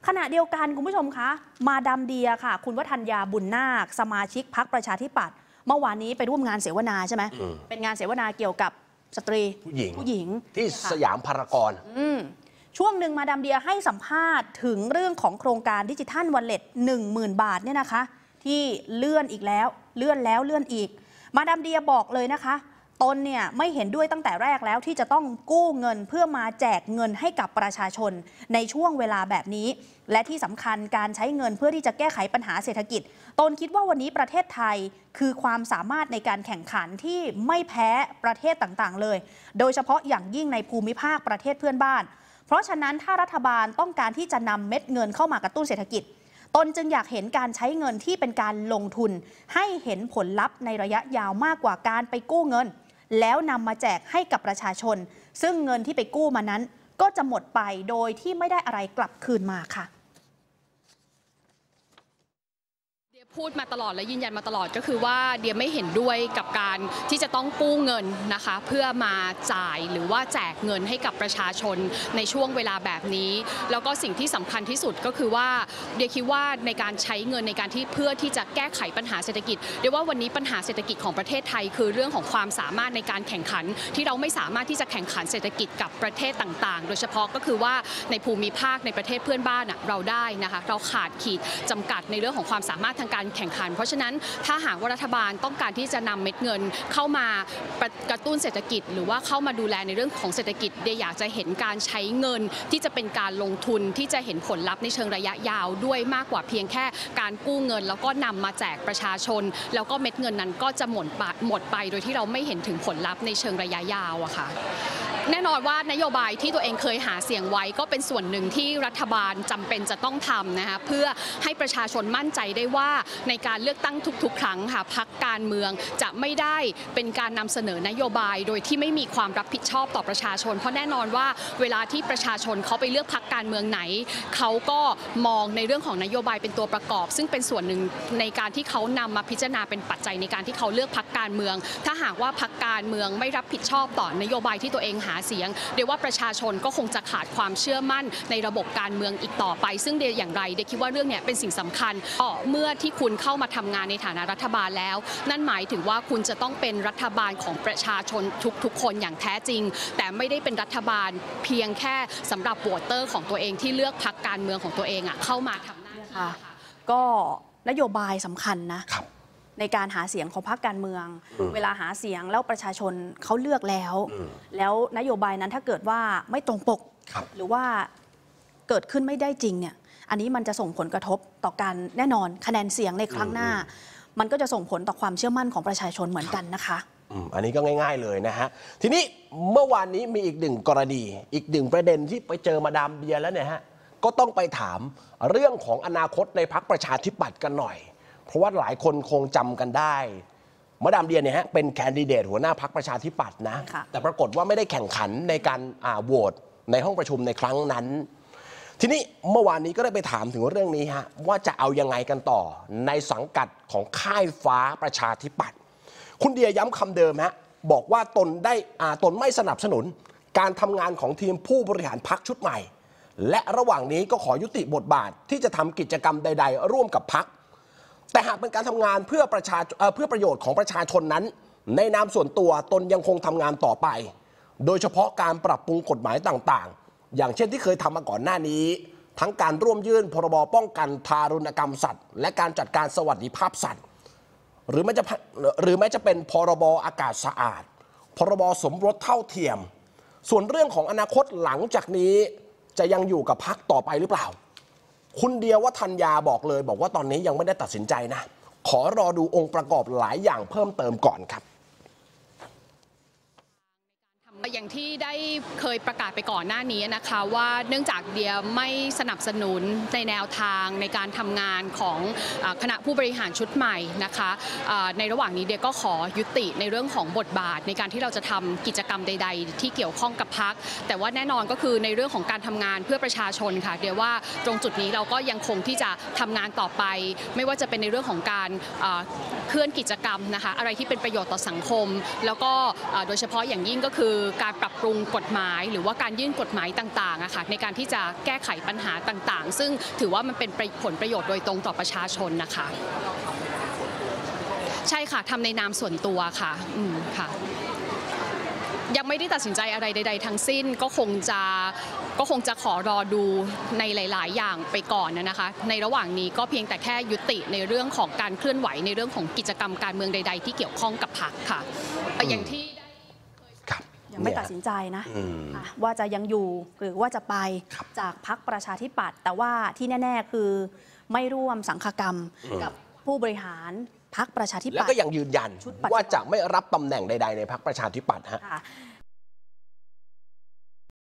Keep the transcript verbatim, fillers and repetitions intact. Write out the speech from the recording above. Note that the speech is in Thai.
ขณะเดียวกันคุณผู้ชมคะมาดามเดียค่ะคุณวทัญญาบุญนาคสมาชิกพรรคประชาธิปัตย์เมื่อวานนี้ไปร่วมงานเสวนาใช่ไหมเป็นงานเสวนาเกี่ยวกับสตรีผู้หญิงผู้หญิงที่สยามพารากอนช่วงหนึ่งมาดามเดียให้สัมภาษณ์ถึงเรื่องของโครงการดิจิทัลวอลเล็ตหนึ่งหมื่นบาทเนี่ยนะคะที่เลื่อนอีกแล้วเลื่อนแล้วเลื่อนอีกมาดามเดียบอกเลยนะคะตนเนี่ยไม่เห็นด้วยตั้งแต่แรกแล้วที่จะต้องกู้เงินเพื่อมาแจกเงินให้กับประชาชนในช่วงเวลาแบบนี้และที่สำคัญการใช้เงินเพื่อที่จะแก้ไขปัญหาเศรษฐกิจตนคิดว่าวันนี้ประเทศไทยคือความสามารถในการแข่งขันที่ไม่แพ้ประเทศต่างๆเลยโดยเฉพาะอย่างยิ่งในภูมิภาคประเทศเพื่อนบ้านเพราะฉะนั้นถ้ารัฐบาลต้องการที่จะนำเม็ดเงินเข้ามากระตุ้นเศรษฐกิจตนจึงอยากเห็นการใช้เงินที่เป็นการลงทุนให้เห็นผลลัพธ์ในระยะยาวมากกว่าการไปกู้เงินแล้วนำมาแจกให้กับประชาชนซึ่งเงินที่ไปกู้มานั้นก็จะหมดไปโดยที่ไม่ได้อะไรกลับคืนมาค่ะพูดมาตลอดและยืนยันมาตลอดก็คือว่าเดียไม่เห็นด้วยกับการที่จะต้องกู้เงินนะคะเพื่อมาจ่ายหรือว่าแจกเงินให้กับประชาชนในช่วงเวลาแบบนี้แล้วก็สิ่งที่สำคัญที่สุดก็คือว่าเดียคิดว่าในการใช้เงินในการที่เพื่อที่จะแก้ไขปัญหาเศรษฐกิจเดียว่าวันนี้ปัญหาเศรษฐกิจของประเทศไทยคือเรื่องของความสามารถในการแข่งขันที่เราไม่สามารถที่จะแข่งขันเศรษฐกิจกับประเทศต่างๆโดยเฉพาะก็คือว่าในภูมิภาคในประเทศเพื่อนบ้านเราได้นะคะเราขาดขีดจำกัดในเรื่องของความสามารถทางการแข่งขันเพราะฉะนั้นถ้าหากว่ารัฐบาลต้องการที่จะนำเม็ดเงินเข้ามากระตุ้นเศรษฐกิจหรือว่าเข้ามาดูแลในเรื่องของเศรษฐกิจเดียอยากจะเห็นการใช้เงินที่จะเป็นการลงทุนที่จะเห็นผลลัพธ์ในเชิงระยะยาวด้วยมากกว่าเพียงแค่การกู้เงินแล้วก็นำมาแจกประชาชนแล้วก็เม็ดเงินนั้นก็จะหมดหมดไปโดยที่เราไม่เห็นถึงผลลัพธ์ในเชิงระยะยาวอะค่ะแน่นอนว่านโยบายที่ตัวเองเคยหาเสียงไว้ก็เป็นส่วนหนึ่งที่รัฐบาลจำเป็นจะต้องทำนะคะเพื่อให้ประชาชนมั่นใจได้ว่าในการเลือกตั้งทุกๆครั้งค่ะพรรคการเมืองจะไม่ได้เป็นการนำเสนอนโยบายโดยที่ไม่มีความรับผิดชอบต่อประชาชนเพราะแน่นอนว่าเวลาที่ประชาชนเขาไปเลือกพรรคการเมืองไหนเขาก็มองในเรื่องของนโยบายเป็นตัวประกอบซึ่งเป็นส่วนหนึ่งในการที่เขานำมาพิจารณาเป็นปัจจัยในการที่เขาเลือกพรรคการเมืองถ้าหากว่าพรรคการเมืองไม่รับผิดชอบต่อนโยบายที่ตัวเองหาเสียงเดี๋ยวว่าประชาชนก็คงจะขาดความเชื่อมั่นในระบบการเมืองอีกต่อไปซึ่งเดียอย่างไรเดียคิดว่าเรื่องนี้เป็นสิ่งสำคัญเมื่อที่คุณเข้ามาทำงานในฐานะรัฐบาลแล้วนั่นหมายถึงว่าคุณจะต้องเป็นรัฐบาลของประชาชนทุกๆคนอย่างแท้จริงแต่ไม่ได้เป็นรัฐบาลเพียงแค่สำหรับโหวตเตอร์ของตัวเองที่เลือกพรรคการเมืองของตัวเองอ่ะเข้ามาทำหน้าที่ก็นโยบายสำคัญนะในการหาเสียงของพรรคการเมืองเวลาหาเสียงแล้วประชาชนเขาเลือกแล้วแล้วนโยบายนั้นถ้าเกิดว่าไม่ตรงปกหรือว่าเกิดขึ้นไม่ได้จริงเนี่ยอันนี้มันจะส่งผลกระทบต่อการแน่นอนคะแนนเสียงในครั้งหน้ามันก็จะส่งผลต่อความเชื่อมั่นของประชาชนเหมือนกันนะคะอันนี้ก็ง่ายๆเลยนะฮะทีนี้เมื่อวานนี้มีอีกหนึ่งกรณีอีกหนึ่งประเด็นที่ไปเจอมาดามเดียแล้วเนี่ยฮะก็ต้องไปถามเรื่องของอนาคตในพรรคประชาธิปัตย์กันหน่อยเพราะว่าหลายคนคงจำกันได้มาดามเดียเนี่ยฮะเป็นแคนดิเดตหัวหน้าพรรคประชาธิปัตย์นะแต่ปรากฏว่าไม่ได้แข่งขันในการโหวตในห้องประชุมในครั้งนั้นทีนี้เมื่อวานนี้ก็ได้ไปถามถึงเรื่องนี้ฮะว่าจะเอายังไงกันต่อในสังกัดของค่ายฟ้าประชาธิปัตย์คุณเดียย้ำคำเดิมฮะบอกว่าตนได้ตนไม่สนับสนุนการทำงานของทีมผู้บริหารพรรคชุดใหม่และระหว่างนี้ก็ขอยุติบทบาทที่จะทำกิจกรรมใดๆร่วมกับพรรคแต่หากเป็นการทำงานเพื่อประชาเพื่อประโยชน์ของประชาชนนั้นในนามส่วนตัวตนยังคงทำงานต่อไปโดยเฉพาะการปรับปรุงกฎหมายต่างๆอย่างเช่นที่เคยทำมาก่อนหน้านี้ทั้งการร่วมยื่นพรบป้องกันทารุณกรรมสัตว์และการจัดการสวัสดิภาพสัตว์หรือแม้จะหรือแม้จะเป็นพรบอากาศสะอาดพรบสมรสเท่าเทียมส่วนเรื่องของอนาคตหลังจากนี้จะยังอยู่กับพรรคต่อไปหรือเปล่าคุณเดียวทัญญาบอกเลยบอกว่าตอนนี้ยังไม่ได้ตัดสินใจนะขอรอดูองค์ประกอบหลายอย่างเพิ่มเติมก่อนครับอย่างที่ได้เคยประกาศไปก่อนหน้านี้นะคะว่าเนื่องจากเดียไม่สนับสนุนในแนวทางในการทำงานของคณะผู้บริหารชุดใหม่นะคะในระหว่างนี้เดียก็ขอยุติในเรื่องของบทบาทในการที่เราจะทำกิจกรรมใดๆที่เกี่ยวข้องกับพรรคแต่ว่าแน่นอนก็คือในเรื่องของการทำงานเพื่อประชาชนค่ะเดียว่าตรงจุดนี้เราก็ยังคงที่จะทำงานต่อไปไม่ว่าจะเป็นในเรื่องของการเคลื่อนกิจกรรมนะคะอะไรที่เป็นประโยชน์ต่อสังคมแล้วก็โดยเฉพาะอย่างยิ่งก็คือการปรับปรุงกฎหมายหรือว่าการยื่นกฎหมายต่างๆอะค่ะในการที่จะแก้ไขปัญหาต่างๆ ซึ่งถือว่ามันเป็นผลประโยชน์โดยตรงต่อประชาชนนะคะใช่ค่ะทำในนามส่วนตัวค่ะอืมค่ะยังไม่ได้ตัดสินใจอะไรใดๆทั้งสิ้นก็คงจะก็คงจะขอรอดูในหลายๆอย่างไปก่อนนะคะในระหว่างนี้ก็เพียงแต่แค่ยุติในเรื่องของการเคลื่อนไหวในเรื่องของกิจกรรมการเมืองใดๆที่เกี่ยวข้องกับพรรคค่ะอย่างที่ยังไม่ตัดสินใจนะว่าจะยังอยู่หรือว่าจะไปจากพรรคประชาธิปัตย์แต่ว่าที่แน่ๆคือไม่ร่วมสังฆกรรมกับผู้บริหารพรรคประชาธิปัตย์แล้วก็ยังยืนยันว่าจะไม่รับตำแหน่งใดๆในพรรคประชาธิปัตย์ฮะ